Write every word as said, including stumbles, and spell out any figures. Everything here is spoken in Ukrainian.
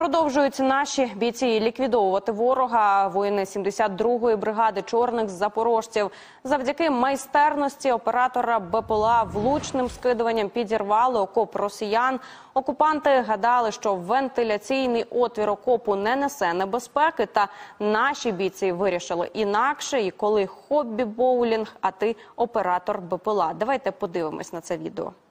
Продовжують наші бійці ліквідовувати ворога. Воїни сімдесят другої бригади чорних запорожців завдяки майстерності оператора БПЛА влучним скидуванням підірвали окоп росіян. Окупанти гадали, що вентиляційний отвір окопу не несе небезпеки, та наші бійці вирішили інакше. І коли хобі боулінг, а ти оператор БПЛА. Давайте подивимось на це відео.